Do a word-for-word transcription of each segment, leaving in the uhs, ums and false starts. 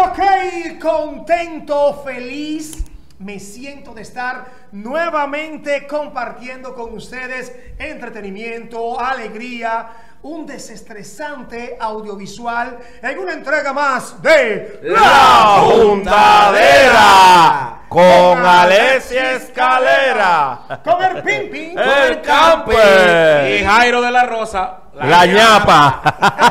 ok, contento, feliz. Me siento de estar nuevamente compartiendo con ustedes entretenimiento, alegría, un desestresante audiovisual en una entrega más de La Juntadera con Alessia Escalera, con el Pimpin, el Camper y Jairo de la Rosa, la, la ñapa.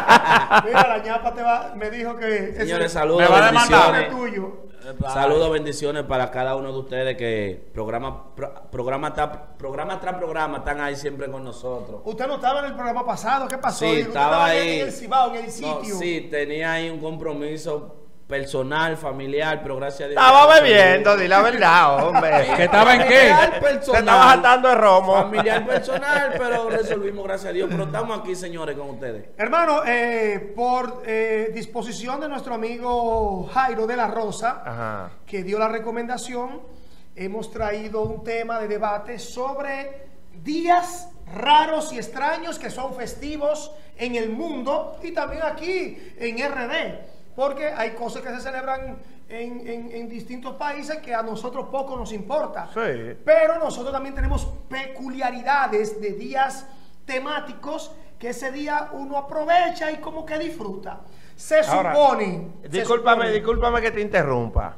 Mira, la ñapa te va, me dijo que señores, saludos, me va a demandar. bendiciones. Saludos, bendiciones para cada uno de ustedes que programa, pro, programa, tras, programa tras programa están ahí siempre con nosotros. Usted no estaba en el programa pasado, ¿qué pasó? Sí, Usted estaba ahí en el Cibao, en el sitio. No, sí, tenía ahí un compromiso personal, familiar, pero gracias a Dios. Estaba bebiendo, di la verdad, hombre. ¿Que estaba en qué? Se estaba saltando de romo. Familiar personal, pero resolvimos, gracias a Dios. Pero estamos aquí, señores, con ustedes. Hermano, eh, por eh, disposición de nuestro amigo Jairo de la Rosa, Ajá. que dio la recomendación, hemos traído un tema de debate sobre días raros y extraños que son festivos en el mundo y también aquí en R D. Porque hay cosas que se celebran en, en, en distintos países que a nosotros poco nos importa. Sí. Pero nosotros también tenemos peculiaridades de días temáticos que ese día uno aprovecha y como que disfruta. Se Ahora, supone... Discúlpame, se supone, discúlpame que te interrumpa.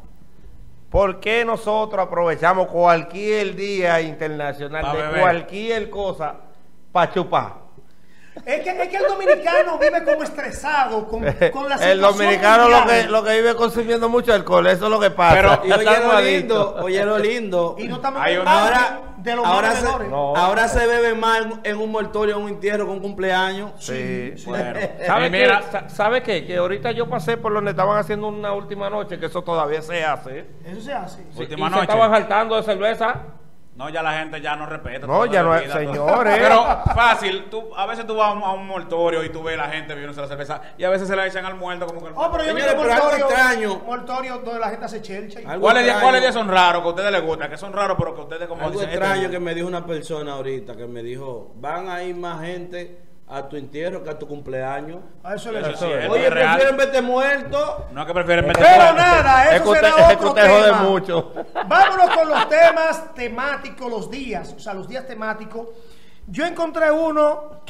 ¿Por qué nosotros aprovechamos cualquier día internacional Pa' de beber. cualquier cosa para chupar? Es que, es que el dominicano vive como estresado con, con la situación El dominicano lo que, mundial. lo que vive consumiendo mucho alcohol, eso es lo que pasa. Pero- Y oye Estamos lo adictos. lindo, oye lo lindo. Y no estamos Hay hablando una- Ahora, de los ahora, más se, menores. No. ahora se bebe más en, en un mortorio, en un entierro, con un cumpleaños. Sí, Sí, Bueno, ¿Sabe y mira, qué? Sa- ¿Sabe qué? Que ahorita yo pasé por donde estaban haciendo una última noche, que eso todavía se hace. Eso se hace. Sí, Última y noche. se estaban saltando de cerveza. no, ya la gente ya no respeta. No, todo ya lo no que es- pida, todo. señores. Pero fácil, tú, a veces tú vas a un, a un mortorio y tú ves la gente bebiéndose la cerveza y a veces se la echan al muerto como que el Oh, pero yo vi Señores, pero algo mortorio, extraño. mortorio donde la gente hace chelcha. y- Algo ¿Cuáles días, extraño. ¿Cuáles días son raros que a ustedes les gustan? Que son raros, pero que ustedes como Algo dicen, extraño este- que me dijo una persona ahorita, que me dijo, van a ir más gente a tu entierro que a tu cumpleaños. A eso le Eso sí, es Oye, real. prefieren verte muerto. No es que prefieren meter Pero cuernos. nada, Es eso que usted, será es que otro usted jode tema. mucho. Vámonos con los temas temáticos, los días, o sea, los días temáticos. Yo encontré uno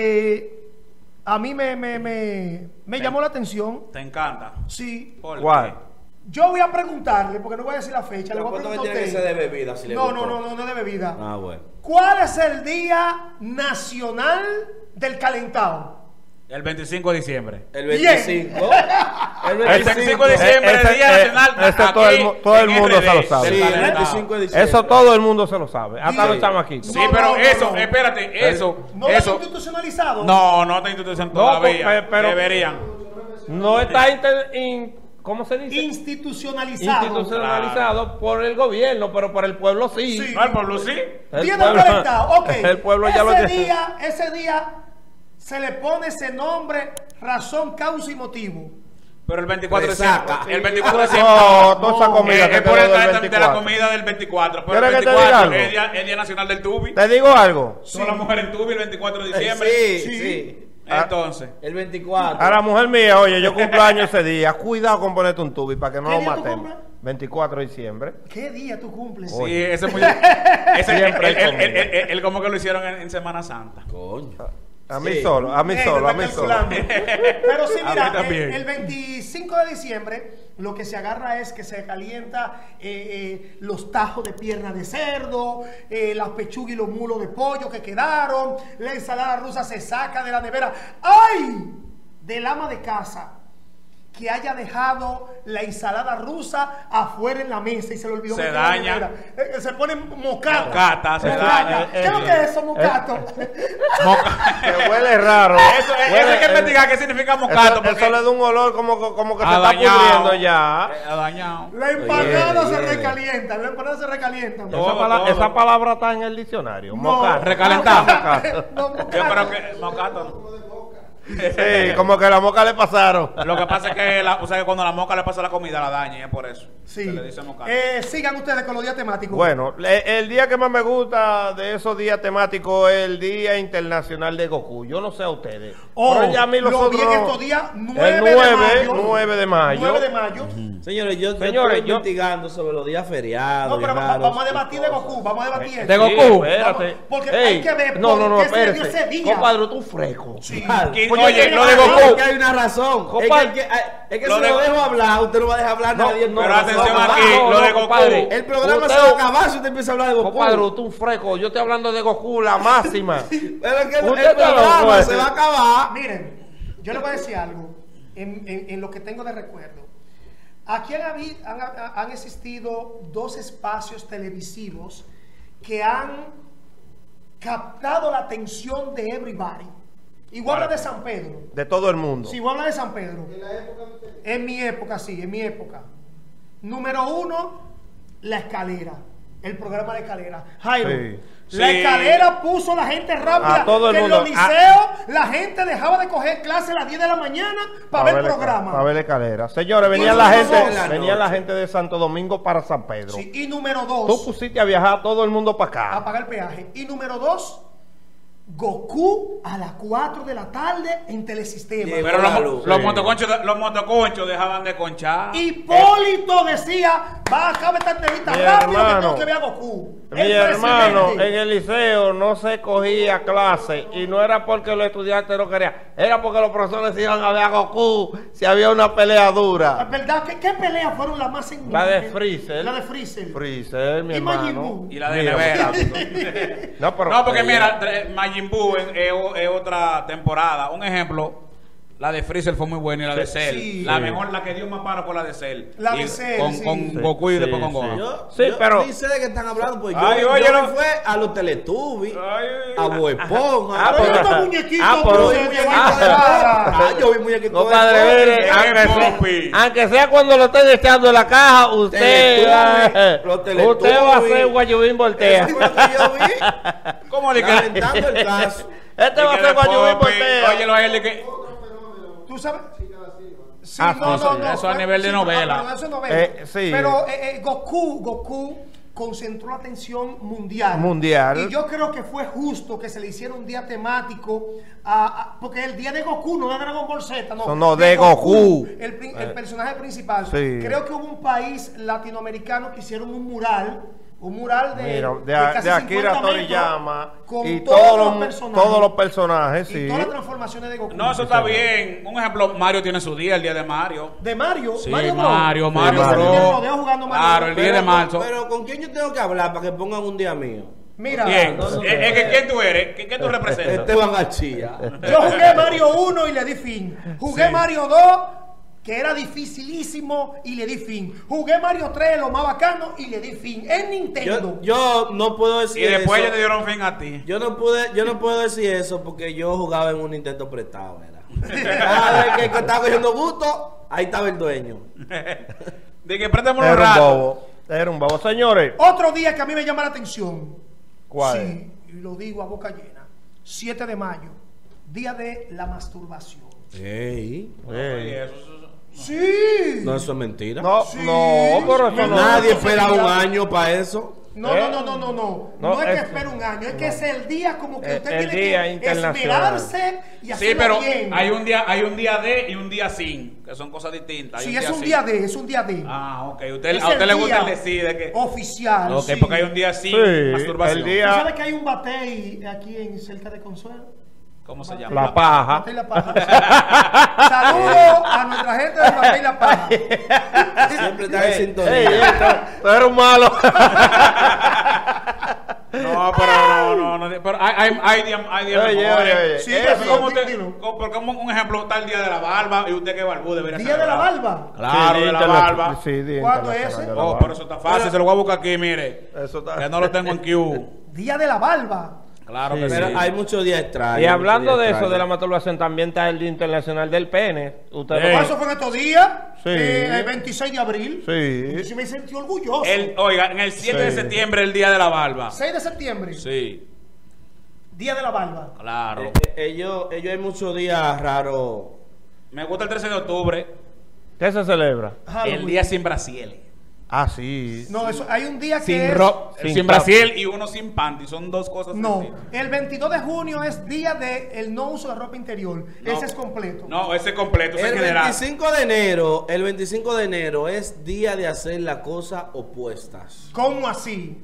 que a mí me, me, me, me llamó la atención. Te encanta. Sí. ¿Por ¿Cuál? qué? Yo voy a preguntarle, porque no voy a decir la fecha, le voy a Apuesto que preguntar a tiene que usted. ser de bebida, si le No, gustó. no, no, no, no de bebida. Ah, bueno. ¿Cuál es el día nacional del calentado? El veinticinco de diciembre. El Bien. veinticinco. El El veinticinco de diciembre, Ese- el Día eh, Nacional. ese todo el aquí mu- todo el en mundo R D, se lo sabe. del Sí, el calentado. veinticinco de diciembre. Eso todo el mundo se lo sabe, hasta Sí. los chamaquitos. Sí, No, pero no, no, eso, no. espérate, eso, ¿No es eso. institucionalizado? No, no está institución No, todavía. pe- pero- Deberían. No está inter- in- ¿cómo se dice? Institucionalizado. Institucionalizado por el gobierno, pero por el pueblo sí. Sí. No, el pueblo sí. El Día del pueblo- calentado, ok. El pueblo ya ese lo tiene. día, ese día se le pone ese nombre, razón, causa y motivo. Pero el veinticuatro de Resaca. diciembre. El veinticuatro de diciembre. No, toda esa comida Eh, que es por quedó el del calentamiento de la veinticuatro. comida del veinticuatro. Pero el ¿Quieres que te diga veinticuatro algo? es día, es día nacional del tubi. Te digo algo. Son las mujeres en tubi el veinticuatro de diciembre. Sí, Sí. sí. Entonces. El veinticuatro. A la mujer mía, oye, yo cumplo años ese día. Cuidado con ponerte un tubi para que no ¿Qué lo día tú matemos. cumples? veinticuatro de diciembre. ¿Qué día tú cumples? Oye. Sí, ese es muy. Ese, Siempre él, hay él- comida. él- él- él como que lo hicieron en, en Semana Santa. Coño. A mí Sí. solo, a mí Eh, solo, a está mí solo. calculando. Pero sí, A mira, mí también. el, el veinticinco de diciembre lo que se agarra es que se calienta eh, eh, los tajos de pierna de cerdo, eh, las pechugas y los mulos de pollo que quedaron, la ensalada rusa se saca de la nevera. ¡Ay! Del ama de casa que haya dejado la ensalada rusa afuera en la mesa y se le olvidó Se meter en la daña. nevera. Eh, se pone mocata. Mocata, se Mocata. daña. ¿Qué es lo que es eso, mocato? Moca- Que huele raro. Eso, Huele- eso hay que investigar qué significa mocato. Eso, porque eso le da un olor como, como que se ha está dañado. pudriendo ya. Eh, Ha dañado. La empanada Oye, se oye. recalienta, la empanada se recalienta. Todo, esa, pala- todo. esa palabra está en el diccionario. No. Mocato. Recalentado. No, Yo mocato. creo que mocato no. Sí, como que la moca le pasaron. Lo que pasa es que, la, o sea, que cuando la moca le pasa la comida, la daña, y es por eso. Sí. Se le dice moca. Eh, sigan ustedes con los días temáticos. Bueno, le- el día que más me gusta de esos días temáticos es el Día Internacional de Goku. Yo no sé a ustedes. Oh, pero ya a mí los lo vi otros en no. estos días, nueve El de nueve, mayo. nueve de mayo. nueve de mayo. Señores, yo, yo Señores, estoy yo- investigando sobre los días feriados. No, pero y va- raros vamos a y debatir de cosas. Goku, vamos a debatir eso. De Sí, Goku, espérate. espérate. Porque Ey, hay que ver no, no, no, por qué se le dio espérate. ese día. Compadre, tú fresco. Sí. Claro. Que- Pues yo oye, tengo lo de razón. Goku. Es que hay una razón. Es que, Compadre. hay que- hay- es que Lo si de lo Goku. dejo hablar, usted no va a dejar hablar No, nadie. no, pero no, atención no, aquí, no, lo no, de Goku. compadre. El programa Usted- se va a acabar si usted empieza a hablar de Goku. Compadre, tú un fresco. Yo estoy hablando de Goku, la máxima. Pero es que el, Usted el está loco, programa ese. se va a acabar. Miren, yo les voy a decir algo en, en- en lo que tengo de recuerdo. Aquí han, habi- han, han existido dos espacios televisivos que han captado la atención de everybody. Y voy a hablar de San Pedro. De todo el mundo. Si voy a hablar de San Pedro. En mi época, sí, en mi época. Número uno, La Escalera. El programa La Escalera. Jairo, Sí. La Sí. Escalera puso a la gente rápida. A todo el que mundo. en los liceos la gente dejaba de coger clases a las diez de la mañana para ver el programa. Para ver la escalera. Señores, Y venían la número gente, dos. La venía la noche. gente de Santo Domingo para San Pedro. Sí, y número Tú dos, pusiste a viajar a todo el mundo para a acá. pagar el peaje. Y número dos, Goku a las cuatro de la tarde en Telesistema. Llegó Pero la los, luz. los Sí. motoconchos, de- los motoconchos dejaban de conchar. Hipólito decía, va a acabar esta entrevista Mi rápido que hermano, tengo que ver a Goku. Mi El hermano, presidente. en el liceo no se cogía clase y no era porque los estudiantes no querían, era porque los profesores iban a ver a Goku si había una pelea Es dura. verdad, ¿qué, qué peleas fueron las más en La de Freezer. La de Freezer. Freezer, mi Y Majin hermano. Buu. Y la de Mira, nevera. muchacho. No, pero, No, porque eh, mira, tre- Majin Buu es, es o- es otra temporada. Un ejemplo, la de Freezer fue muy buena y la de Cell. Sí. La Sí. mejor, la que dio más paro fue la de Cell. La Y de Cell, Con, sí. con Sí, Goku y sí, después con sí. Gohan. Yo, Sí, yo pero- ni sé de qué están hablando, pues yo, Ay, yo oye, me no- fue a los Teletubbies, Ay, a Bob Esponja. Ah, Pero pero- estos muñequitos ah, tú pero- se yo vi llevan ah, de cara. Ah, yo vi muñequitos Compadre, de mire, Eh, aunque Poppy. sea, aunque sea cuando lo estén echando en la caja, usted, Teletubbies, los usted va a hacer Teletubbies. Guayubín voltea. Eso fue lo que yo vi. ¿Cómo de que? Lamentando el caso. Este va a de que ser de Guayubín Poppy, voltea. Oye, lo él de que. ¿Tú sabes? Sí, Ah, no, sí, no, sí. no. Eso a nivel de sí, novela. ah, pero eso es novela. Eh, sí. Pero eh, eh, Goku, Goku concentró la atención mundial. Mundial. Y yo creo que fue justo que se le hiciera un día temático, a- a- porque el día de Goku, no de Dragon Ball Z, no. No, no, de Goku. El, pri- el personaje principal. Sí. Creo que hubo un país latinoamericano que hicieron un mural. Un mural de, Mira, de, casi de Akira cincuenta Toriyama metros, con y todos, todos los los, personajes. todos los personajes, Y sí. todas las transformaciones de Goku. No, eso está bien. Un ejemplo, Mario tiene su día, el día de Mario. De Mario. Sí, Mario, Bros. Mario, Mario, Sí, Mario. Bros. Yo lo veo jugando Mario Claro, Bros. el diez de marzo. Pero ¿con quién yo tengo que hablar para que pongan un día mío? Mira, ¿Quién? no, no, Eh, eh, que- ¿Quién tú eres? ¿Qué, qué tú representas? Esteban García. yo jugué Mario uno y le di fin. Jugué Sí. Mario dos, que era dificilísimo, y le di fin. Jugué Mario tres, lo más bacano, y le di fin. En Nintendo. Yo, yo no puedo Y decir después eso. ya te dieron fin a ti. Yo no pude, yo no puedo decir eso porque yo jugaba en un Nintendo prestado, ¿verdad? Cada vez que, que estaba cogiendo gusto, ahí estaba el dueño. De que préstame un Era un rato. bobo. Era un bobo. Señores, Otro día que a mí me llama la atención. ¿cuál? Sí, y lo digo a boca llena. siete de mayo, día de la masturbación. Ey, Oye, Ey. eso- eso- eso- Sí. no, eso es mentira. No, Sí. no, pero eso no. Nadie no, espera no, un no. año para eso. No, ¿Eh? no, no, no, no, no. No, No, es que es- espere un año, es que es el día como que El- usted el tiene día que internacional. esmerarse y hacerlo Sí, pero bien. hay un día, hay un día de y un día sin, que son cosas distintas. Hay Sí, es un sin. día de, es un día de. Ah, ok. Usted, Es a usted el le gusta el día decide que. oficial. Ok, sí. porque hay un día sin Sí, masturbación. el ¿Tú día- sabes que hay un batey aquí en cerca de Consuelo? ¿Cómo se llama? La paja. Batey La Paja. Saludos a nuestra gente del Batey La Paja. Siempre está en Ey, sintonía. ey, esto- tú eres un malo. No, pero no, no, no. Pero hay, hay, hay días, hay días Oye, mejores. oye, oye, Sí, Eso eso, como dilo, usted- dilo. como- porque como un ejemplo, está el día de la barba y usted que barbú debería Día de la celebrar. barba. Claro, Sí, de la interna- barba. Sí, día ¿Cuándo es internacional ese? de la Oh, barba. pero eso está fácil, se lo voy a buscar aquí, mire. Eso está- Que no lo tengo en Q. Día de la barba. Claro Sí. que sí. Pero hay muchos días extraños. Y hablando muchos de días eso, de la extraños. masturbación, también está el Día Internacional del Pene. Usted Ey. lo- Eso fue en estos días. Sí. eh, el veintiséis de abril. Sí. Yo sí me sentí orgulloso. El, oiga, en el siete de Sí. septiembre, el día de la barba. seis de septiembre. Sí. Día de la barba. Claro. Eh, eh, ellos, ellos hay muchos días raros. Me gusta el trece de octubre, ¿Qué se celebra? Halloween. el día sin brasiel. Ah, sí. No, eso, hay un día que Sin, es... ro Sin sin tap. brasiel y uno sin panty. Son dos cosas No, distintas. el veintidós de junio es día de el no uso de ropa interior. No. Ese es completo. No, ese es completo, ese El es general. veinticinco de enero, el veinticinco de enero es día de hacer las cosas opuestas. ¿Cómo así?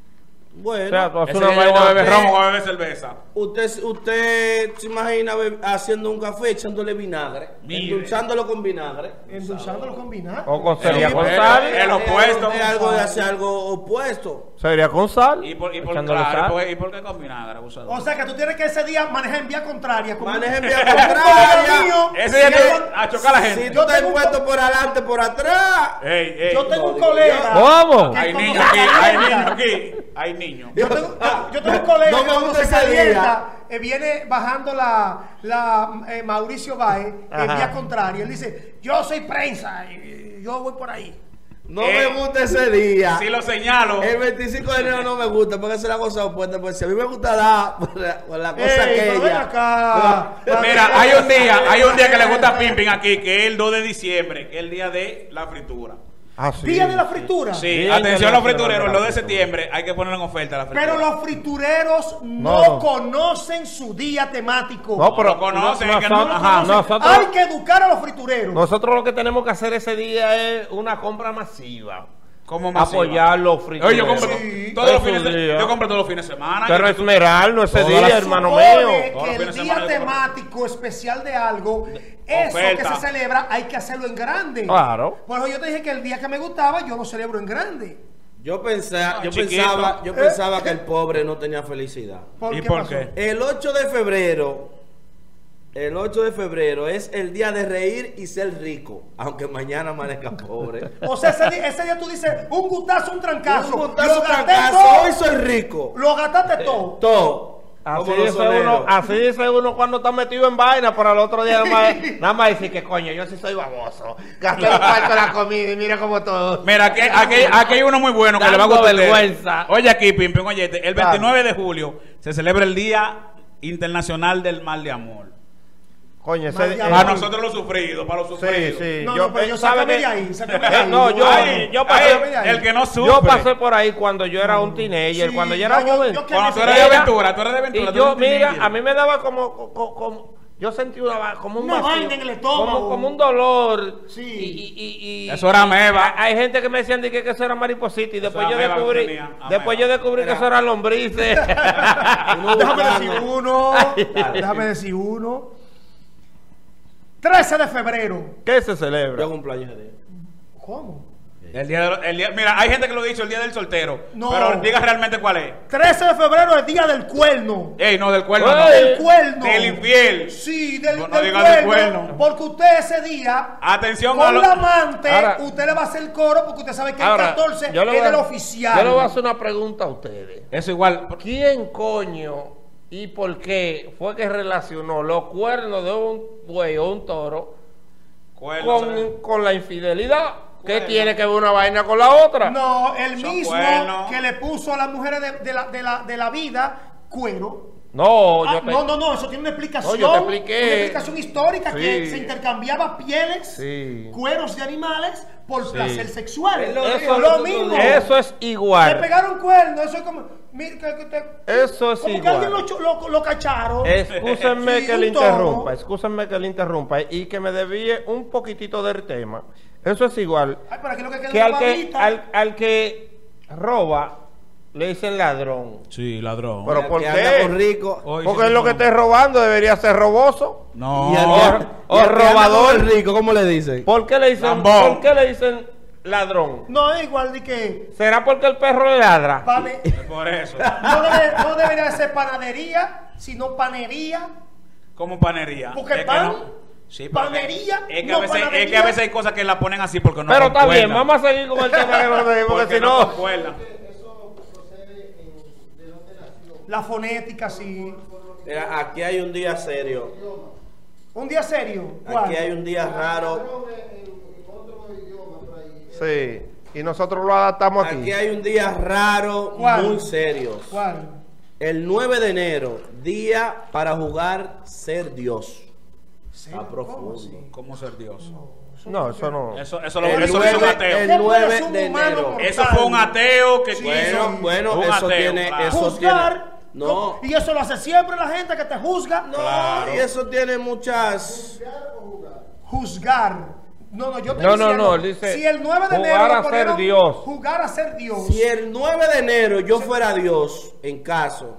Bueno, O sea, tú haces Ese una día yo voy a vaina. beber ron o voy a beber cerveza. usted, usted se imagina be- haciendo un café echándole vinagre, Mire. endulzándolo con vinagre. Endulzándolo con vinagre. O con cereal Sí, con el- sal. el opuesto. Es algo de hacer algo opuesto. Cereal con sal. ¿Y por, y por, echándole claro, sal. ¿y por, y por qué con vinagre, abusador? O sea que tú tienes que ese día manejar en vía contraria. como- Maneja en vía Como contraria. mío, Ese día si te- yo- a chocar a la gente. Si tú Yo estás tengo un puesto co- por adelante, por atrás. Ey, ey. Yo tengo un digo colega. ¿Cómo? que Hay cuando niños se aquí, hay calienta- niños aquí. Hay niños. Yo tengo, yo, yo tengo un colega No que me cuando gusta se ese día. calienta, eh, viene bajando la, la eh, Mauricio Báez en Ajá. vía contraria. Él dice, yo soy prensa, y, y yo voy por ahí. No Eh, me gusta ese día. Si lo señalo. El veinticinco de enero no me gusta porque es la cosa opuesta. Pues si a mí me gusta dar por la, por la cosa Ey, pero ven aquella. acá. Mira, hay un día, hay un día que le gusta Pimpin aquí, que es el dos de diciembre, que es el día de la fritura. Ah, sí. Día de la fritura. Sí, Día atención a los internacional fritureros, de el la dos de fritura. septiembre hay que poner en oferta la fritura. Pero los fritureros no, No, no. conocen su día temático. No, pero lo conocen, no- es que no nosotros, lo ajá, Conocen. nosotros, Hay que educar a los fritureros. nosotros lo que tenemos que hacer ese día es una compra masiva. Como masiva. Apoyar los fritureros. Oye, yo compro Sí. todos los Esos fines de, días. yo compro todos los fines de semana. Pero Yo- esmerarlo ese Todas día, las- hermano Supone mío. Todos que los el fines de día semana yo compro. temático especial de algo, eso Oferta. que se celebra, hay que hacerlo en grande. Claro. Por eso yo te dije que el día que me gustaba, yo lo celebro en grande. Yo pensaba, yo chiquito. pensaba, yo Eh, pensaba que el pobre no tenía felicidad. ¿Por ¿Y qué por pasó? qué? El ocho de febrero, el ocho de febrero es el día de reír y ser rico, aunque mañana amanezca pobre. O sea, ese día, ese día tú dices, un gustazo, un trancazo. Un gustazo, lo gasté fracaso, todo. hoy soy rico. Lo gastaste todo. Todo. Así Como los dice, soneros. uno, así dice uno cuando está metido en vaina, pero al otro día nada más, nada más dice que coño, yo sí soy baboso. Gasté el cuarto de la comida y mira cómo todo. Mira, aquí, aquí, aquí hay uno muy bueno que le va a Dando gustar. a ustedes. vergüenza. Oye aquí, Pimpin, oye, este, el Claro. veintinueve de julio se celebra el Día Internacional del Mal de Amor. Coño, ese Mal de eh, amor. Para nosotros los sufridos, para los Sí, sufridos. sí. No, no, pero yo ¿sabe sácame qué? de ahí, sácame de Eh, ahí. No, yo, Ay, yo ay, pasé, el que no sufre. yo pasé por ahí cuando yo era un teenager, Sí, cuando yo era no, yo- joven. yo que Cuando tú me- eres de Era- aventura, tú eres de aventura. Y tú yo, eres un mira, teenager. a mí me daba como, como, como- yo sentí una, va- como un Una vacío, vaina en el estómago. como, como un dolor. Sí. Y, y- y- y- Eso era ameba. Hay gente que me decían de que, que eso era mariposita y después yo ameba que descubrí, tenía, ameba. después yo descubrí que Era- eso eran lombrices. Uno Déjame buscando. decir uno. Déjame decir uno. trece de febrero. ¿Qué se Yo celebra? cumpleaños ese día. ¿Cómo? El día, de lo- el día- mira, hay gente que lo ha dicho el día del soltero. No. Pero diga realmente cuál es. trece de febrero es día del cuerno. Ey, no, del cuerno. Ey. no. Del cuerno. Del infiel. Sí, del, No, no del digas del cuerno, cuerno. Porque usted ese día, Atención a con lo- la amante, Ahora- usted le va a hacer coro porque usted sabe que Ahora, el catorce yo le es voy a- del oficial. Yo le voy a hacer una pregunta a ustedes. Eso igual. ¿Quién coño y por qué fue que relacionó los cuernos de un buey o un toro Cuerno, ¿sabes? con, con la infidelidad? ¿Qué Cuerno. tiene que ver una vaina con la otra? No, el Son mismo cuernos. que le puso a las mujeres de, de la, de, la, de la vida cuero. No, Ah, yo te... no, no, no, eso tiene una explicación. No, yo te expliqué. Una explicación histórica que Sí. se intercambiaba pieles, Sí. cueros de animales por Sí. placer sexual. Es lo Eso, mismo, lo nosotros mismo. dijimos. Eso es Le igual. pegaron cuernos, eso es como. Mira, que, que te- Eso es como que igual. alguien lo, cho- lo, lo cacharon. Excúsenme Sí, que le un toro. interrumpa, excúsenme que le interrumpa y que me desvíe un poquitito del tema. Eso es igual Ay, pero aquí lo que queda que es al una que, babita. al, al que roba le dicen ladrón. Sí, ladrón. Pero Y al ¿por que qué? anda con rico. Hoy Porque sí es lo que no. esté robando debería ser roboso. No. Y al O- que- o y al que anda robador. con el rico, ¿cómo le dicen? ¿Por qué le dicen, Lambón. ¿por qué le dicen ladrón? No, es igual de que. ¿Será porque el perro le ladra? pane- Por eso. no, debe- no debería de ser panadería, sino panería. Como panería. Porque Es que pan, no. Sí, pero panería, Es que, no a veces, es panadería. que a veces hay cosas que la ponen así porque no Pero está concuerdan. bien, vamos a seguir con el tema que no sé, porque si no... concuerdan. La fonética, sí. Mira, aquí hay un día serio. Un día serio. ¿Cuál? Aquí hay un día raro. Sí, y nosotros lo adaptamos aquí. Aquí hay un día raro, ¿Cuál? muy serio. ¿Cuál? El nueve de enero, día para jugar ser Dios. Está profundo. ¿Cómo ser Dios? No, eso no. Eso, eso lo, El eso lo hizo un nueve, ateo. el ¿Qué puede nueve ser un de humano enero. mortal? Eso fue un ateo que Bueno, quiso. bueno, un eso ateo, tiene, claro. eso Juzgar. tiene, no, Y eso lo hace siempre la gente que te juzga. no, Claro. y eso tiene muchas. Juzgar. No, no, yo te No, no, no, él dice, si el nueve de jugar enero a lo ser ponieron, Dios. Jugar a ser Dios. Si el nueve de enero yo fuera Dios, en caso,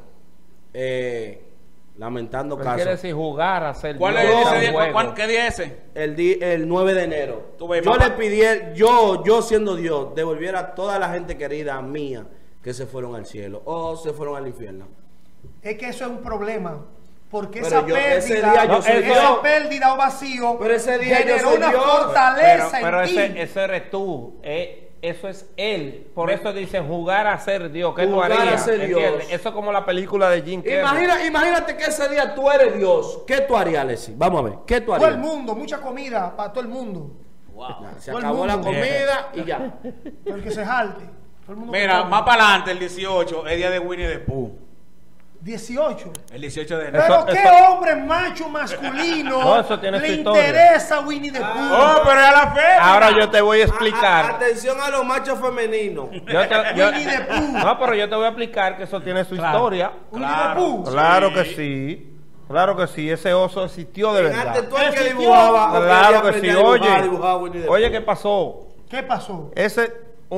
eh, lamentando Pero quiere caso, decir jugar a ser ¿Cuál Dios, es o sea, ese día? un juego. ¿Cuál- ¿Qué día es ese? el, di- el nueve de enero, Tú ves, yo papá. le pidiera, yo, yo siendo Dios, devolviera a toda la gente querida mía que se fueron al cielo o se fueron al infierno. Es que eso es un problema. Porque Pero esa yo- ese pérdida, día yo soy esa Dios. pérdida o vacío Pero ese día yo generó soy una Dios. Pero, fortaleza pero en ti. ese, ese eres tú, eh, eso es él. Por eso dicen jugar a ser Dios. ¿Qué Jugar tú harías? a ser ¿Entiendes? Dios. Eso es como la película de Jim Carrey. Imagina, imagínate que ese día tú eres Dios. ¿Qué tú harías, Alexis? Vamos a ver, ¿qué tú Todo el harías? mundo, mucha comida para todo el mundo. Se Todo el acabó la mundo. comida y ya. El que se jalte. Todo el mundo Mira, que más come. para adelante, el dieciocho, es día de Winnie the Pooh. dieciocho. El dieciocho de enero. Pero Eso- qué eso- hombre macho masculino No, eso tiene le su historia. interesa Winnie the Pooh. Oh, pero es a la feria. Ahora yo te voy a A- a- explicar. atención a los machos femeninos. Yo te- yo- Winnie the Pooh. no, pero yo te voy a explicar que eso tiene su Claro. historia. Winnie Claro. the Pooh. Claro que sí. Claro que sí. Ese oso existió de verdad. Antes tú el que Existió. dibujaba. o Claro quería que sí. aprender a dibujar, Oye, dibujaba Winnie the oye, Pooh. ¿qué pasó? ¿Qué pasó? Ese,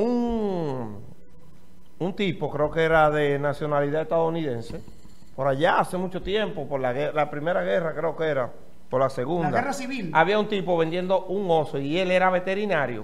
un, un tipo, creo que era de nacionalidad estadounidense, por allá hace mucho tiempo, por la, guer- la primera guerra creo que era, por la segunda. La guerra civil. Había un tipo vendiendo un oso y él era veterinario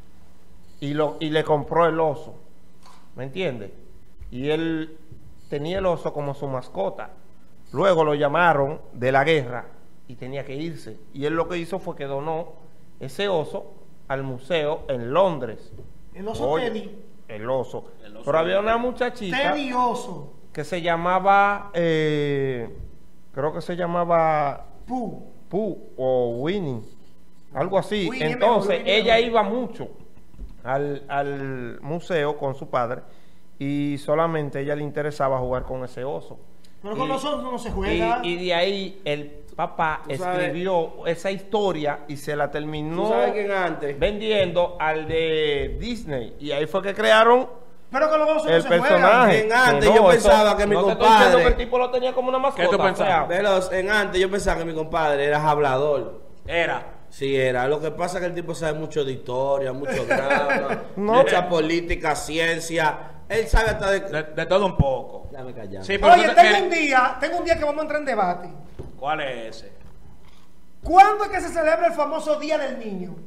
y, lo, y le compró el oso, ¿me entiendes? Y él tenía el oso como su mascota. Luego lo llamaron de la guerra y tenía que irse. Y él lo que hizo fue que donó ese oso al museo en Londres. El oso Oye, Teddy. El oso. El oso Pero había Teddy. una muchachita Teddy oso. que se llamaba, eh, creo que se llamaba Pooh. Pooh o Winnie, algo así. Winnie es Entonces mejor, Winnie es ella mejor. iba mucho al, al museo con su padre y solamente a ella le interesaba jugar con ese oso. Pero con Y- los osos no se Y, juega. y de ahí el papá Tú sabes- escribió esa historia y se la terminó ¿Tú sabes quién antes? vendiendo al de Disney. Y ahí fue que crearon Pero con los osos el no se juega. personaje. En antes Que yo no, pensaba eso- que mi no te estoy compadre- diciendo que el tipo lo tenía como una mascota. ¿Qué tú o sea, pensabas? Veloz, en antes yo pensaba que mi compadre era hablador. Era. Sí, era. Lo que pasa es que el tipo sabe mucho de historia, mucho drama, No. mucha política, ciencia. Él sabe hasta de... De, de todo un poco. Déjame callar. Sí, pero Oye, tú te- tengo mire, un día, tengo un día que vamos a entrar en debate. ¿Cuál es ese? ¿Cuándo es que se celebra el famoso Día del Niño?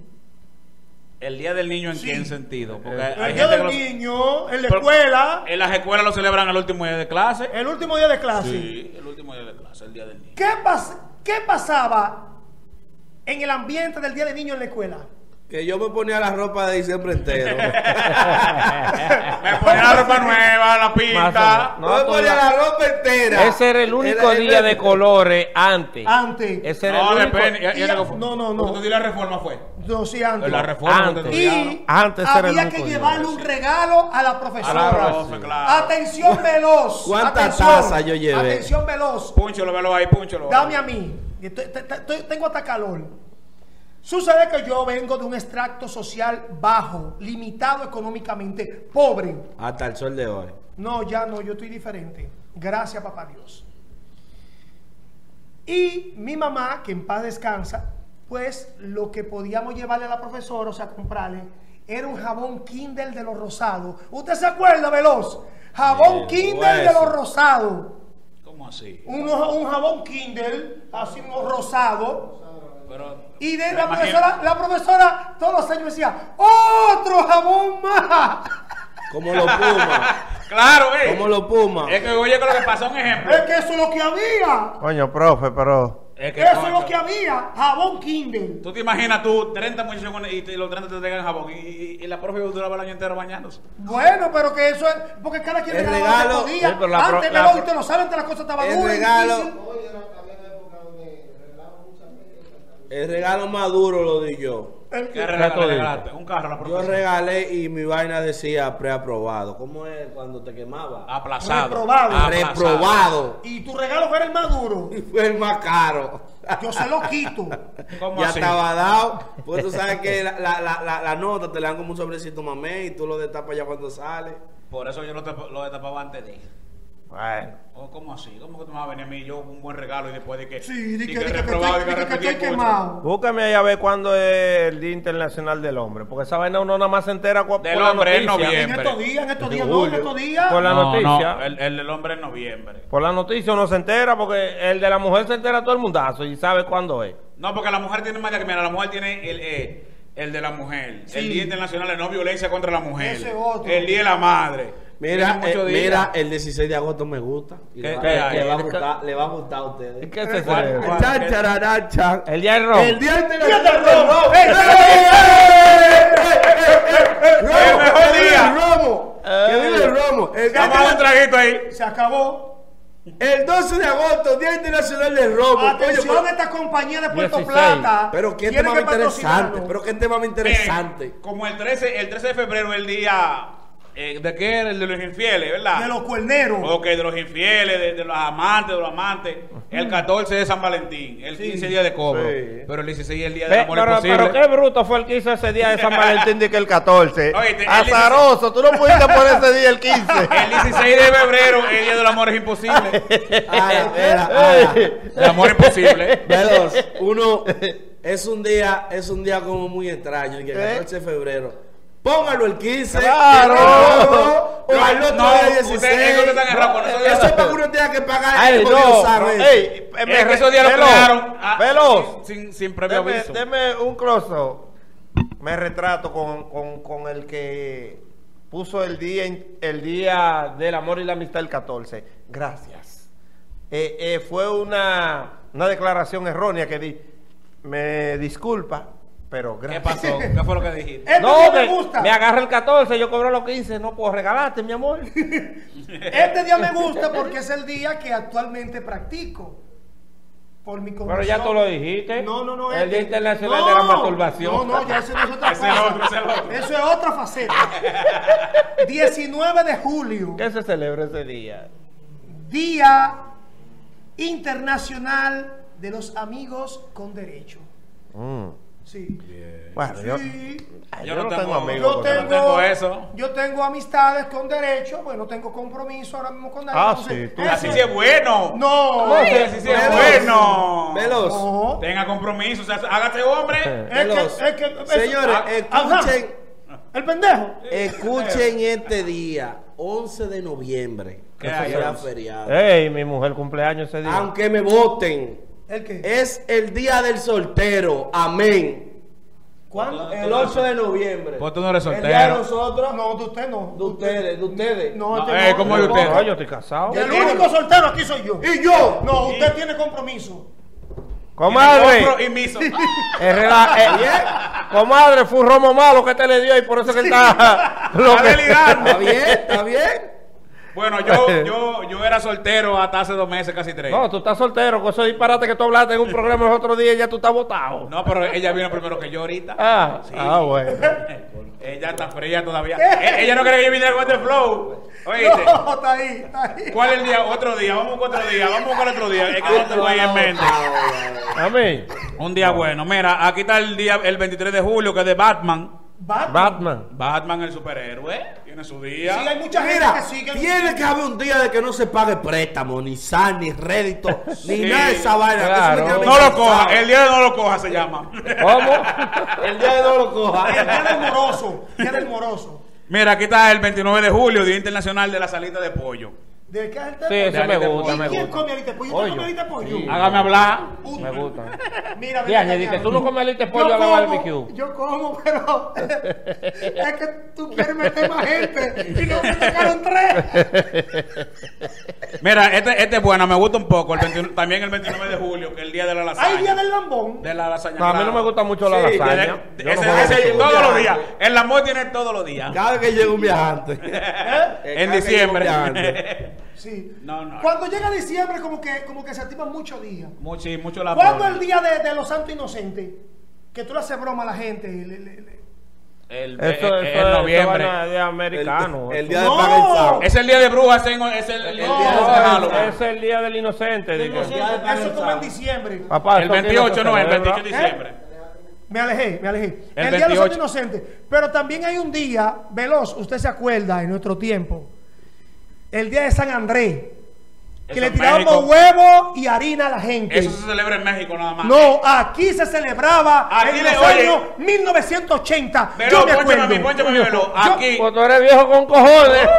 ¿El día del niño en Sí. qué sentido? Porque El hay El Día gente que del lo- Niño, en la Pero- escuela, En las escuelas lo celebran el último día de clase. el último día de clase. Sí, el último día de clase, el día del niño. ¿Qué, pas- ¿Qué pasaba en el ambiente del Día del Niño en la escuela? Que yo me ponía la ropa de diciembre entero. Me ponía la ropa nueva, la pinta. No, No, me tú ponía la- la ropa entera. Ese era el único Era el- día de colores antes. Antes. Ese era No, el único. depende. ya- ya Y- no fue. no, no, no. Porque tú di la reforma fue. No, sí, antes. La reforma Antes. que te Y estudiaron. Antes era el había único que día, llevarle un sí. regalo a la A la profesora. profe, claro. Atención veloz. ¿Cuántas atención, tazas yo llevé? Atención veloz. Púnchalo, velo ahí, púnchalo. Dame a mí. Estoy- te- te- estoy- tengo hasta calor. Sucede que yo vengo de un extracto social bajo, limitado económicamente, pobre. Hasta el sol de hoy. No, ya no, yo estoy diferente. Gracias, papá Dios. Y mi mamá, que en paz descansa, pues lo que podíamos llevarle a la profesora, o sea, comprarle, era un jabón Kindle de los rosados. ¿Usted se acuerda, Veloz? Jabón Bien, Kindle de hueso. los rosados. ¿Cómo así? Un, un jabón Kindle, así un rosado. Pero, Y de me la imagino- profesora, la profesora todos los años decía, ¡otro jabón más! Como los pumas. Claro, eh. Como los pumas. Es que oye, con lo que pasó, un ejemplo. Es que eso es lo que había. Coño, profe, pero. Es que, Eso es coño, lo que había. Jabón Kindle. Tú te imaginas tú, treinta muchachos con- y, te- y los treinta te traigan jabón. Y, y- y la profe duraba el año entero bañándose. Bueno, pero que eso es. Porque cada quien El regalaba lo regalo- que podía. Sí, pero la pro- Antes, la Veloz, pro- usted lo sabe, antes las cosas estaban El duras y regalo- difíciles. El regalo más duro lo di yo. El ¿Qué que- regalaste? todito. regalaste? Un carro a la Yo profesora. regalé y mi vaina decía preaprobado. ¿Cómo es cuando te quemaba? Aplazado. Reprobado. Aplazado. Reprobado. Y tu regalo era el más duro. Y fue el más caro. Yo se lo quito. ¿Cómo Ya así? estaba dado. Pues tú sabes que la, la, la, la, la nota te le dan como un sobrecito mamé y tú lo destapas ya cuando sale. Por eso yo lo, tap- lo destapaba antes de. Bueno. Oh, ¿Cómo así? ¿Cómo que tú me vas a venir a mí yo un buen regalo y después de que. Sí, di di que, di que, que reprobado, estoy, di di que repetí estoy el curso? quemado. Búscame ahí a ver cuándo es el Día Internacional del Hombre, porque esa vaina uno nada más se entera cu- Del por la hombre en noticia. En noviembre. estos días, en estos De días, no, en julio. estos días. Por la no, noticia. No, el, el del hombre en noviembre. Por la noticia uno se entera, porque el de la mujer se entera todo el mundazo y sabe cuándo es. No, porque la mujer tiene más que mira, la mujer tiene el, eh, el de la mujer, Sí. el Día Internacional de No Violencia contra la Mujer, Ese otro. el Día de la Madre. Mira, Tiene muchos eh, días. mira, el dieciséis de agosto me gusta. Y ¿Qué- le, va, qué hay? le va a gustar, le va a gustar a ustedes. ¿Y qué se ¿Cuál? celebra? ¿Cuál? Chan, chararán, chan. El Día del Robo. El Día ¡Día Internacional del del Robo! Robo. ¡Eh! El mejor día. El romo. Que vive el romo. El, Vamos a dar un traguito ahí. Se acabó. el doce de agosto, Día Internacional del Robo. Atención Coño, a esta compañía de Puerto dieciséis. Plata. pero qué Tiene tema que interesante. patrocinarnos. Pero qué tema interesante. Miren, como el trece, el trece de febrero, el día eh, de qué era el de los infieles, ¿verdad? De los cuerneros. Ok, de los infieles, de, de los amantes, de los amantes. El catorce de San Valentín, el quince día de cobro. Sí. Pero el dieciséis es el día Ve, del amor pero, imposible. pero qué bruto fue el que hizo ese día de San Valentín de que el catorce. Oíste, el Azaroso, tú no pudiste poner ese día el quince. El dieciséis de febrero, el día del amor es imposible. Ah, era, ah. El amor imposible. Veloz, uno es un día, es un día como muy extraño, que el ¿Eh? catorce de febrero. Póngalo el quince. Claro. O al otro No, día usted- dieciséis. es que usted está errado con eso. Eso es para que uno tenga que pagar. Ay, porque no, sabe. no, ey, Es me que re- esos días lo veloz, crearon ah, veloz. sin, sin, sin previo Deme, aviso. deme un close-up. Me retrato con, con, con el que puso el día, in- el día del amor y la amistad el catorce. Gracias. Eh, eh, fue una, una declaración errónea que di. Me disculpa, pero ¿Qué gracias. pasó? ¿Qué fue lo que dijiste? Este No, día me me, gusta. me agarra el catorce, yo cobro los quince, no puedo regalarte, mi amor. Este día me gusta porque es el día que actualmente practico. Por mi Pero ya tú lo dijiste. No, no, no. El este- Día Internacional No, de la Masturbación. No, no, ya eso no es otra Ese es cosa. otro, ese es otro. Eso es otra faceta. diecinueve de julio. ¿Qué se celebra ese día? Día Internacional de los Amigos con Derecho. Mm. Sí. Bueno, yo, Sí. ay, Yo yo, no no tengo tengo- amigos. Yo con tengo- eso. tengo, tengo eso. yo tengo amistades con derecho, bueno, tengo compromiso ahora mismo con nadie. Ah, entonces, sí, tú- ese- Así sí es bueno. No, No, sí, Así sí es Veloz. bueno. Veloz. no. Tenga compromiso, o sea, hágase hombre. Eh. Es Veloz. que, es que, es- Señores, ah, escuchen, ajá. El pendejo. escuchen este día, once de noviembre. ¿Qué que hay, será once? feriado. Ey, mi mujer cumpleaños ese día. Aunque me voten, ¿El qué? es el día del soltero. Amén. ¿Cuándo? El ocho de noviembre. Pues tú no eres El día de soltero. nosotros. No, de usted no. De ustedes, de ustedes. No, No, este eh, no. ¿cómo yo es usted? No, yo estoy casado. El único soltero aquí soy yo. Y yo. No, usted tiene compromiso. Comadre, Compromiso. el rela- eh, comadre, fue un romo malo que te le dio y por eso que él está lo Está que- delirando. Está bien, está bien. Bueno, yo, yo, yo era soltero hasta hace dos meses, casi tres. No, tú estás soltero, con esos disparates que tú hablaste en un programa el otro día y ya tú estás botado. No, pero ella vino primero que yo ahorita. Ah, Sí. ah, bueno. Ella está fría todavía. Eh, Ella no quiere que yo viniera con este flow. Oíste. No, está ahí, está ahí. ¿Cuál es el día? Otro día. Vamos con otro día. Vamos con otro día. Es que no tengo ahí en mente. A mí, Un día bueno. Mira, aquí está el día, el veintitrés de julio, que es de Batman. Batman. Batman. Batman, el superhéroe. Tiene su día. Sí, hay mucha gente Mira, que sigue. tiene que haber un día de que no se pague préstamo, ni S A N, ni rédito, Sí, ni nada de esa vaina. que claro. eso me tiene No lo cansado. coja. El día de no lo coja se llama. ¿Cómo? El día de no lo coja. El día del moroso. Día del moroso. Mira, aquí está el veintinueve de julio, Día Internacional de la Salita de Pollo. ¿De qué es el tema? Sí, eso me gusta, ¿Y me quién gusta. come alita de pollo? ¿Tú Pollo. comes alita de pollo? Sí. Hágame hablar. Uh, Me gusta. Mira, Ya, mira, di que mira. tú no comes alita de Yo pollo a la como, barbecue. Yo como, pero es que tú quieres meter más gente y no me sacaron tres. Mira, este, este es bueno, me gusta un poco. El veintiuno también el veintinueve de julio, que es el día de la lasaña. Hay día del lambón. De la lasaña. No, a mí no claro. me gusta mucho la Sí, lasaña. Tiene- Yo no ese- como ese- mucho. todos los días. El amor tiene todos los días. Cada vez que llega un viajante. En Cada vez que llega un diciembre. viajante. Sí. No, no. Cuando llega diciembre, como que, como que se activan muchos días. Mucho, mucho la ¿Cuándo pobre. el día de, de los santos inocentes? que tú le haces broma a la gente. Le, le, le. El, Eso, el- eso el es noviembre. vaina de americano. El, el eso. día No. de Pan y Sábado. Es el día de brujas, es el, es el, el día de No, Halloween. es, es el día del inocente. digo. Eso, eso como en diciembre. Papá, El eso tiene veintiocho, que no, el celebrar. veintiocho de diciembre. Me alejé, me alejé. El El, Día de los veintiocho. Santos Inocentes. Pero también hay un día, veloz, usted se acuerda en nuestro tiempo, el día de San Andrés, que Eso le en tirábamos México. huevo y harina a la gente. Eso se celebra en México nada más. No, aquí se celebraba Aquí en le- los oye. años mil novecientos ochenta. Pero, Yo me pónchame a acuerdo. mí, pónchame a mí, Velo. Yo- Aquí, Pues tú eres viejo con cojones.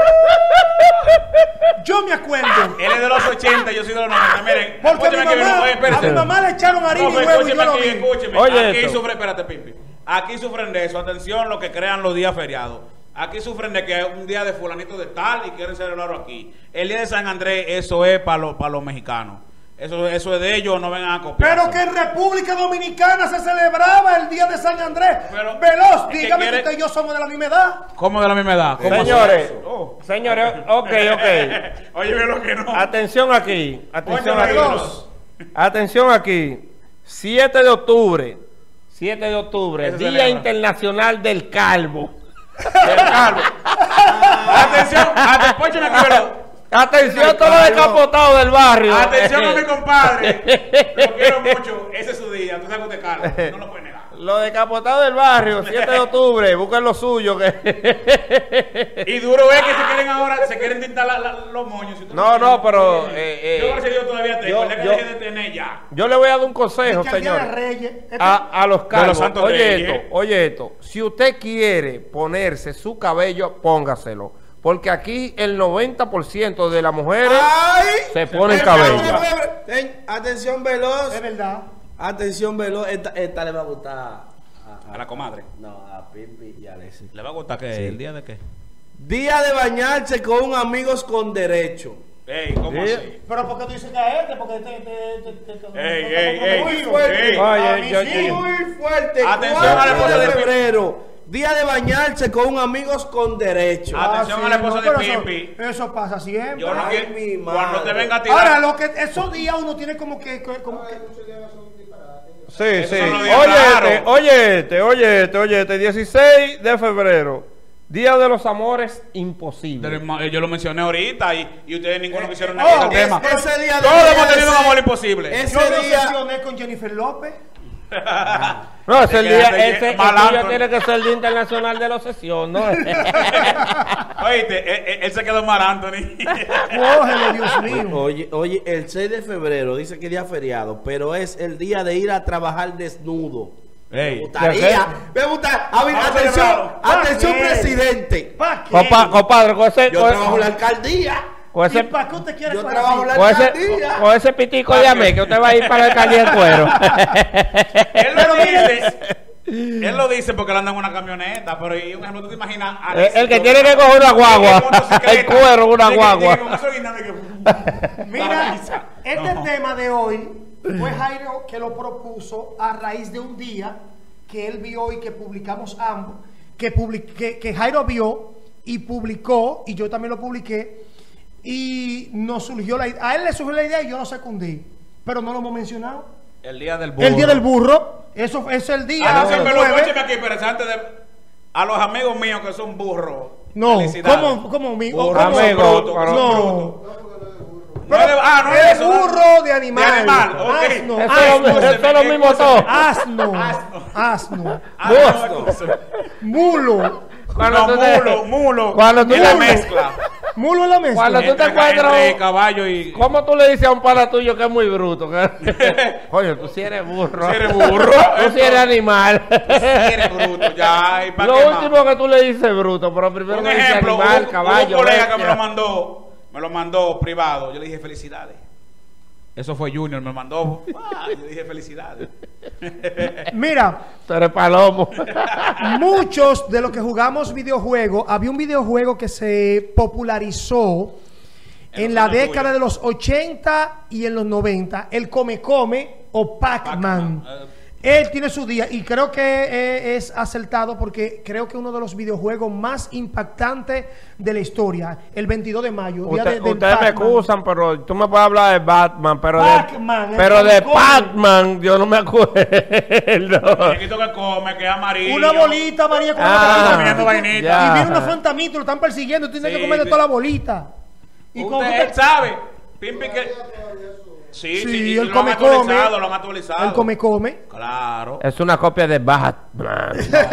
Yo me acuerdo. él es de los ochenta, yo soy de los noventa. Miren, Porque a mi, escúcheme aquí, mamá, oye, espérese. a mi mamá le echaron harina No, y huevo y escúcheme yo lo aquí, vi. escúcheme. Oye, Aquí esto. sufren, espérate, Pimpi. Aquí sufren de eso. Atención, lo que crean los días feriados. Aquí sufren de que es un día de fulanito de tal y quieren celebrarlo aquí. El día de San Andrés, eso es para los, para los mexicanos. Eso, eso es de ellos, no vengan a copiar. Pero que en República Dominicana se celebraba el día de San Andrés. Pero, Veloz, es que dígame que quiere- usted y yo somos de la misma edad. ¿Cómo de la misma edad? ¿Cómo Señores, así? señores, ok, ok. Oye, ve lo que no. Atención aquí, atención Oye, aquí. veloz. Atención aquí. siete de octubre. siete de octubre, Eso Día celebra. Internacional del Calvo. Del calvo. Atención, atención, pónchame aquí, veloz. Atención todos los descapotados del barrio. Atención a mi compadre. Lo quiero mucho. Ese es su día. Tú sabes que usted calvo. No lo puede negar. Los descapotados del barrio, siete de octubre, busquen lo suyo. Que... Y duro es que se quieren ahora, se quieren tintar la- la- los moños. Si tú No, tienes- no, pero, Yo, eh, eh, gracias a Dios, todavía tengo. yo- El día que yo- dejé de tener ya. Yo le voy a dar un consejo, Que al Día de señor. Reyes. Este- A, a los calvos. Santos Oye Reyes. esto, oye esto. Si usted quiere ponerse su cabello, póngaselo. Porque aquí el noventa por ciento de las mujeres ¡Ay! se ponen Ven, cabello. ven, ven, ven. Atención, veloz. Es verdad. Atención, veloz. Esta, esta le va a gustar a, A la comadre. No, a Pipi y a Alexis. ¿Le va a gustar qué? ¿El día de qué? Día de bañarse con amigos con derecho. Ey, ¿cómo Sí. así? Pero ¿por qué tú dices que a este? Porque te... te, te, te, te Ey, te- ey, te- ey. Muy te- fuerte. Ey. Oye, A mí yo- sí. yo- Muy fuerte. Atención cuatro a la esposa de de febrero. Día de bañarse con amigos con derecho. Ah, Atención a la esposa de pero eso- Pimpi. Eso pasa siempre. Yo no Ay, quiero. mi Cuando madre. te venga a tirar. Ahora, lo que esos días uno tiene como que... que- como que Sí, Esos sí. son los días Oye raros. este, oye este, oye este, oye este. dieciséis de febrero. Día de los amores imposibles. Del ma- Yo lo mencioné ahorita y, y ustedes ninguno quisieron Oh, nada del Es- tema. ese día Todos debería hemos de tenido un ser- amor imposible. Ese yo me día. obsesioné con Jennifer López. No, ese el Te día, quedaste ese el mal, tuyo Anthony. tiene que ser el Día Internacional de la Obsesión, ¿no? Oíste, él, él- él se quedó mal, Anthony. Cógelo, Dios mío. Oye, oye, el seis de febrero dice que es día feriado, pero es el día de ir a trabajar desnudo. Me Ey. gustaría, me gusta. A ver, Vamos a atención, celebrarlo. atención, ¿Para qué? presidente. ¿Para qué? Compa- compadre, con ese, Yo con, trabajo en la alcaldía. con ¿Y ese, para qué usted quiere Yo con trabajo en así? la con ese, alcaldía. con ese pitico de amé que usted va a ir para la alcaldía en cuero. Él lo dice. Él lo dice porque él anda en una camioneta, pero y un ejemplo, tú te imaginas. a El- Alexis el que con- tiene que coger una guagua, en motocicleta, el cuero, una de que- guagua. de que con eso guinando de que- Mira, Paraliza. este No. tema de hoy fue Jairo que lo propuso a raíz de un día que él vio y que publicamos ambos, que, public- que, que Jairo vio y publicó, y yo también lo publiqué, y nos surgió la idea, a él le surgió la idea y yo lo secundé, pero no lo hemos mencionado. El día del burro. El día del burro, eso es el día Atención, del pero jueves. escúcheme aquí, pero antes de. A los amigos míos que son burros. No, felicidades. ¿cómo, cómo, mi- Burro, cómo- son Amigo, brutos, para- son No. brutos. No es de- ah, no es es eso, ¿no? burro de animal. De animal, ok. Asno, Eso asno, es lo- eso es lo mismo todo. asno, Asno. asno, Ah, no, es cosa. mulo. Cuando No, tú te- mulo, mulo. cuando tú Es la te- mezcla. Mulo en la mesa. Cuando tú te Entre- encuentras entre un- caballo y. ¿Cómo tú le dices a un pana tuyo que es muy bruto? Que- Coño, tú sí eres burro. Si eres burro. Tú sí eres animal. Eres bruto, ya. ¿Y para Lo qué más? último que tú le dices bruto, pero primero Un le dices ejemplo, animal, hubo- caballo. hubo un colega que me bestia. lo mandó, me lo mandó privado. Yo le dije felicidades. Eso fue Junior, me lo mandó. Ah, yo le dije felicidades. Mira, Tú eres palomo. muchos de los que jugamos videojuegos, había un videojuego que se popularizó En en los la años década tuyos. de los ochenta y en los noventa, el Come Come o Pac-Man. Pac-Man, eh. Él tiene su día y creo que eh, es acertado porque creo que uno de los videojuegos más impactantes de la historia, el veintidós de mayo. Día Usted- de, del ustedes me Pac-Man. excusan, pero tú me puedes hablar de Batman, pero Pac-Man, de, el pero de Pac-Man. Pac-Man yo no me acuerdo. El muñequito que come, que es amarillo. Una bolita María con Ah, una comiendo bolita. vainita. ya. Y viene una fantamita, lo están persiguiendo, tú tienes Sí, que comer de sí. toda la bolita. Y Usted, cuando él tú te- sabe. Pimpi que... Sí, Sí, sí, y él lo come, han actualizado, come. lo han actualizado. Él come, come. Claro. Es una copia de Batman.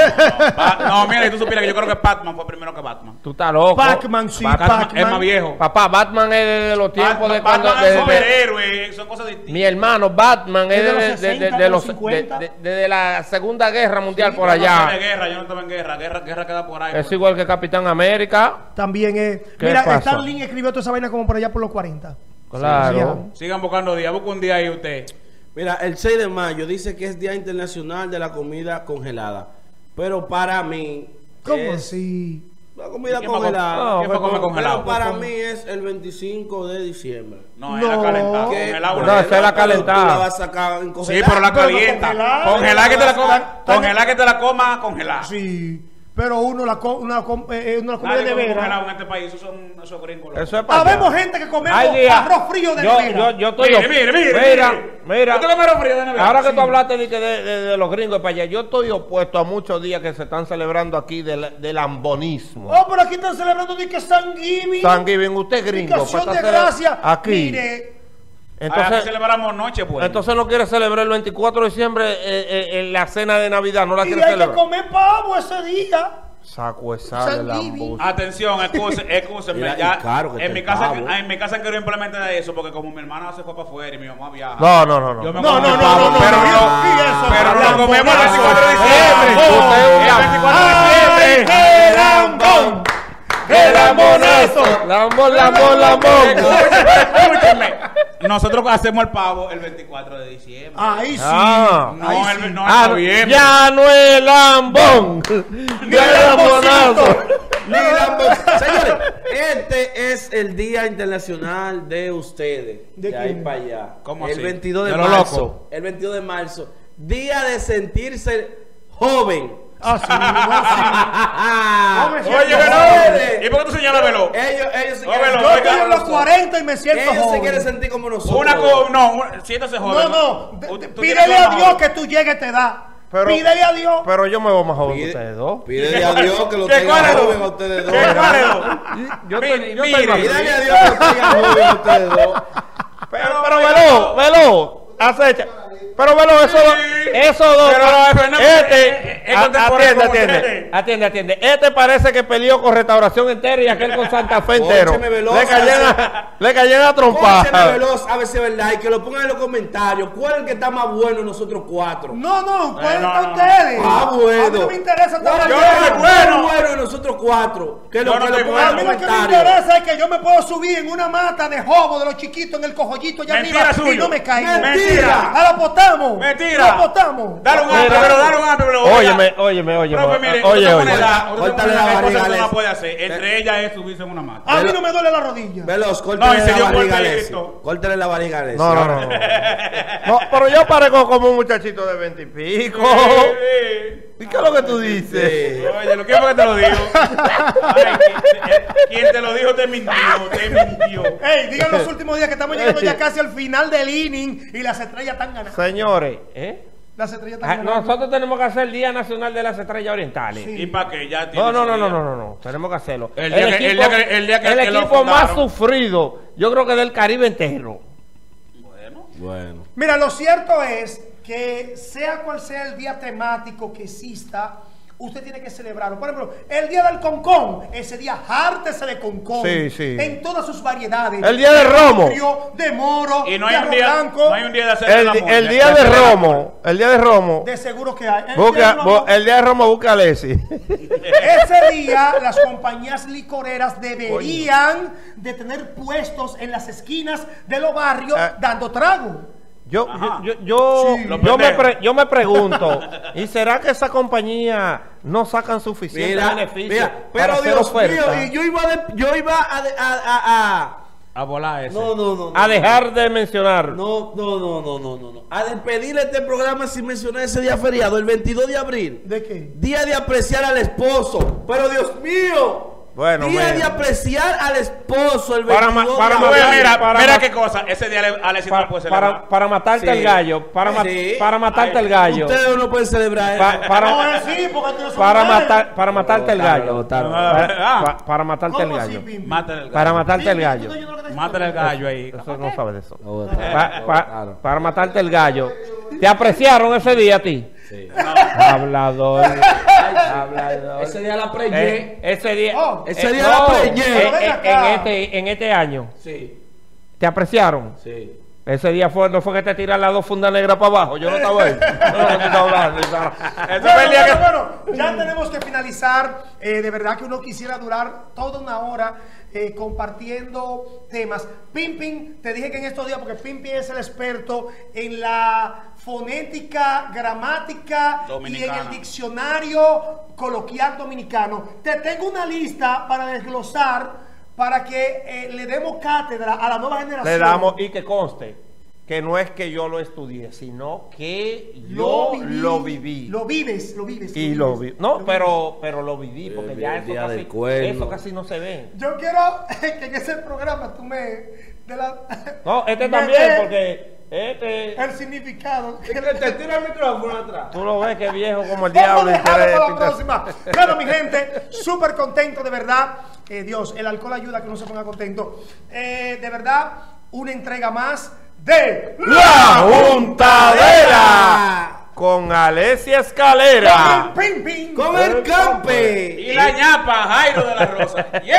Pa- no, mira, y tú supieras que yo creo que Batman fue primero que Batman. Tú estás loco. Pac-Man, sí, Batman Pac-Man. es más viejo. Papá, Batman es de los tiempos Batman, de cuando... Batman de- es de- superhéroe, son cosas distintas. mi hermano Batman es Es de de, los de- de- sesenta, de de los los cincuenta. de, de- de la Segunda Guerra Mundial por Yo no allá. soy de guerra, yo no estaba en guerra. Guerra, guerra queda por ahí. Es pues. igual que Capitán América. También es. ¿Qué Mira, pasa? Stan Lee escribió toda esa vaina como por allá por los cuarenta. Claro. Sigan buscando días, busca un día ahí usted. Mira, el seis de mayo dice que es Día Internacional de la Comida Congelada. Pero para mí. ¿Cómo es así? La comida ¿Quién va a congelada. com- quién va a comer congelado? Pero para mí es el veinticinco de diciembre. No, No. era calentada. ¿Qué? Congelada. No, esa es la Pero calentada. tú la vas a sacar en Sí, congelada. pero la Pero calienta. congelada. Congelada que te la Tan- coma. tan- Congelada que te la coma, congelada. Sí. Pero uno la co una, com- eh, uno la come de Nadie come nevera. congelado en este país. Esos son esos gringos. locos. Eso es para Habemos allá. gente que comemos Hay días- arroz frío de yo, nevera. yo, yo estoy Mire, mire, mire, mira, mire. mira. ¿Usted come arroz frío de nevera? Ahora que Sí. tú hablaste de, que de, de- de los gringos para allá, yo estoy opuesto a muchos días que se están celebrando aquí del, del ambonismo. Oh, pero aquí están celebrando de que San Giving. Thanksgiving, usted gringo. Acción para de estar gracia. aquí. Mire, Entonces Entonces, celebramos noche, pues. entonces no quiere celebrar el veinticuatro de diciembre eh, eh, en la cena de Navidad, no la y quiere hay que celebrar. comer pavo ese día. Saco esa de la Thanksgiving. Atención, excúsenme, excúsenme. Mira, Ya, y caro que en, te mi casa, pavo. en mi casa quiero implementar eso porque como mi hermana se fue para afuera y mi mamá viaja. No, no, no, no. Yo me No, como no, mi no, pavo, no, no, pero no, no. y eso, Pero no, lo no, comemos el no, veinticuatro de no, diciembre. no, usted es un El veinticuatro de ¡Ay, diciembre. qué lambón! ¡Qué lambonazo! Lambón, lambón, lambón. Escúchenme. Nosotros hacemos el pavo el veinticuatro de diciembre. Ahí sí. Ah. no, ahí el, sí. no Ah, en noviembre. ya no es lambón. Ya es lambonazo. Ni la- Señores, este es el Día Internacional de ustedes. ¿De De ahí quién? para allá. ¿Cómo el así? veintidós de, ¿De lo marzo. loco? El veintidós de marzo. Día de sentirse joven. Ah, sí, no, sí. No me siento Oye, joven. Velo. ¿Y por qué tú señalas Velo? Ellos, ellos se No, quieren, Velo, Yo oiga, estoy en los cuarenta y me siento ellos se joven. quieren sentir como nosotros. Una co no, una- siéntase joven. No, no. de- Tú- de- tú Pídele tienes a más Dios joven. que tú llegues a esta edad. Pero- Pídele a Dios. Pero yo me veo más joven que Pide- ustedes dos. Pídele a Dios que lo ¿Qué tenga cuál es? joven a ustedes dos. ¿Qué cuál es? Yo Mire, estoy- yo mire. estoy más- Pídele a Dios que lo tenga joven a ustedes dos. Pero, pero velo, velo, acecha. Pero velo, eso, Sí. eso dos. Pero, Fernando, este, es- es a- contemporáneo atiende, como atiende, ustedes. atiende, atiende. Este parece que peleó con Restauración entera y aquel con Santa Fe entero. Cóncheme, Veloz, Le cayeron a, le cayeron a Póncheme trompar. Veloz, a ver si es verdad. Y que lo pongan en los comentarios. ¿Cuál es el que está más bueno de nosotros cuatro? No, no, ¿cuáles no, están no. ustedes? Ah, A mí bueno. no me interesa ¿Cuál estar es Yo el no que soy está bueno. más bueno de nosotros cuatro? Que lo, Yo no que lo soy pongan A en mí los lo que me comentarios. interesa es que yo me puedo subir en una mata de jobo de los chiquitos en el cojollito allá Mentira arriba y suyo. no me caigo. Mentira. ¡A la apostamos! Mentira. ¡La apostamos! Dale un Mira. amplio, pero dale un amplio. pero oiga. Óyeme, óyeme, óyeme. Profe, mire, Oye, usted oye. pone edad, usted Córtale pone la edad, hay cosas barriga, que uno Les. puede hacer. Entre ellas es subirse en una mata. A mí no me duele la rodilla. Veloz, No, córtale y se la dio barriga vuelta a y Leslie. esto. Córtale la barriga a Leslie. No, no, no, no. No, pero yo parezco como un muchachito de veinte y pico. Sí. ¿Y qué es lo que tú dices? Sí. Oye, ¿lo que fue que te lo digo? Ay, quien, quien te lo dijo te mintió, te mintió. Ey, digan los últimos días que estamos llegando ya casi al final del inning y las estrellas están ganando. Señores, ¿eh? Las estrellas están Ah, ganando. nosotros tenemos que hacer el Día Nacional de las Estrellas Orientales. Sí. ¿Y para qué? Ya tiene No, no, su no, no, día. no, no, no, tenemos que hacerlo. El día que- el día que- el día que- el que lo equipo más fundaron. sufrido, yo creo que del Caribe entero. Bueno. Bueno. Mira, lo cierto es que sea cual sea el día temático que exista, usted tiene que celebrarlo. Por ejemplo, el día del concón, ese día hártese de concón. Sí, sí. En todas sus variedades. El día del romo. Frío, de moro, Y no hay de un arroz día, blanco. no hay un día de hacer El, el amor. el día de hacer el amor. Romo, el día de Romo, De seguro que hay. El busca, día del romo, bu- el día de Romo busca a Leslie. ese día las compañías licoreras deberían de tener puestos en las esquinas de los barrios Ah. dando trago. Yo, Ajá. yo, yo, yo, Sí. Los yo me pendejos. pre- yo me pregunto, ¿y será que esa compañía no sacan suficiente Mira, beneficio mira, para pero hacer Dios oferta? mío, y yo iba, de- yo iba a, de- a, a, a, A volar ese. No, no, no. no A dejar de mencionar. No, no, no, no, no, no, no. A despedir este programa sin mencionar ese día feriado, el veintidós de abril. ¿De qué? Día de apreciar al esposo. Pero Dios mío. Bueno, Día bueno. de apreciar al esposo el Para veintidós ma- para de ma- abril. Mira, mira, para mira ma- qué cosa. Ese día Ale- Alexis no Pa- puede para, celebrar. para matarte Sí. el gallo. Para, ma- Sí. para matarte Ay, el gallo. Ustedes no pueden celebrar Pa- eso. para, No, sí, porque tú no son para, mujeres. matar, para matarte el gallo. Votaron, Ah, Para, ah. pa- para matarte el ¿Cómo así, gallo. Pimpi? Mátale el gallo. Para matarte el Pimpi, gallo. ¿tú no oyes lo que te estoy Mátale el diciendo? gallo ahí. Eso no sabe de eso. Lo votaron, Pa- lo pa- votaron. para matarte el gallo. ¿Te apreciaron ese día a ti? Sí. Hablador. Hablador. Ese día la preñé. Eh, ese día. Oh, ese eh, día la preñé. eh, Pero ven eh, acá. en, este, en este año. Sí, ¿Te apreciaron? sí. Ese día fue, no fue que te tiran las dos fundas negras para abajo. Yo no estaba ahí. No, no te estaba hablando. Ese Bueno, fue el día que- bueno, bueno, ya tenemos que finalizar. Eh, de verdad que uno quisiera durar toda una hora eh, compartiendo temas. Pimpin, te dije que en estos días, porque Pimpin es el experto en la fonética, gramática y en Dominicana. el diccionario coloquial dominicano. Te tengo una lista para desglosar, para que eh, le demos cátedra a la nueva generación. Le damos, y que conste, que no es que yo lo estudié, sino que yo lo viví. Lo vives, lo vives. Y lo vives, vi. No, lo pero, pero lo viví, El porque día ya eso del casi, cuerno. eso casi no se ve. Yo quiero que en ese programa tú me... De la, No, este me también, dé porque este... el significado. Te tira el micrófono atrás. Tú lo ves que viejo como el Vamos diablo. a y dejarlo quiere para la pintar- próxima. Bueno, mi gente, súper contento, de verdad. Eh, Dios, el alcohol ayuda a que uno se ponga contento. Eh, de verdad, una entrega más de La Juntadera con Alesia Escalera. Pim, pim, pim. Con el campe. Y la ñapa, Jairo de la Rosa. Yeah.